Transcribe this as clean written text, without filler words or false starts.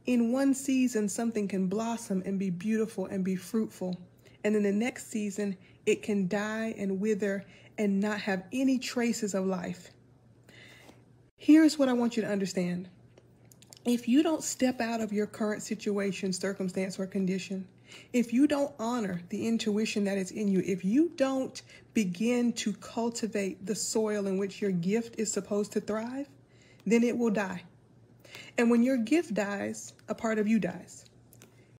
In one season, something can blossom and be beautiful and be fruitful. And in the next season, it can die and wither and not have any traces of life. Here's what I want you to understand. If you don't step out of your current situation, circumstance, or condition, if you don't honor the intuition that is in you, if you don't begin to cultivate the soil in which your gift is supposed to thrive, then it will die. And when your gift dies, a part of you dies.